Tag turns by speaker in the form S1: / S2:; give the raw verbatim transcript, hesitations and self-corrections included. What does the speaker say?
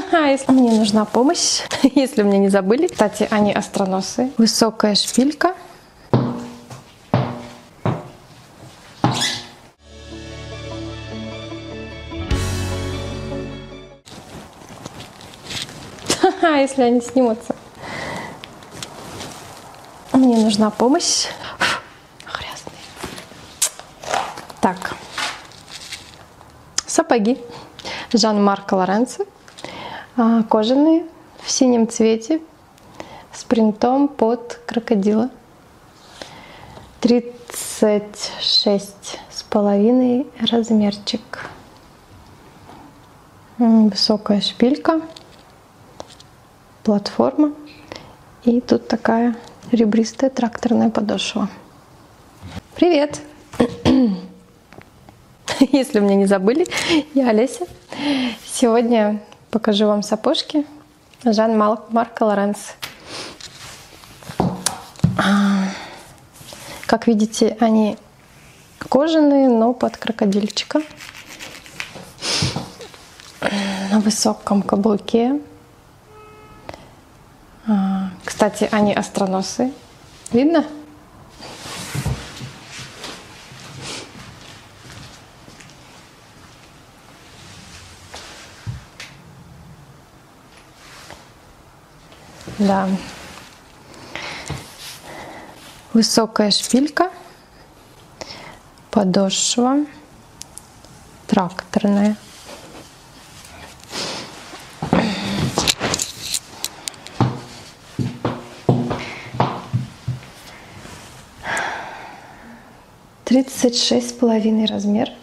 S1: Если мне нужна помощь, если меня не забыли. Кстати, они остроносые. Высокая шпилька. Если они снимутся. Мне нужна помощь. Грязные. Так. Сапоги. Жан-Марко Лоренцо. Кожаные, в синем цвете, с принтом под крокодила. тридцать шесть с половиной размерчик. Высокая шпилька. Платформа. И тут такая ребристая тракторная подошва. Привет! Если меня не забыли, я Олеся. Сегодня покажу вам сапожки Жан-Марко Лоренцо. Как видите, они кожаные, но под крокодильчика. На высоком каблуке. Кстати, они остроносые. Видно? Да. Высокая шпилька. Подошва. Тракторная. тридцать шесть с половиной размер.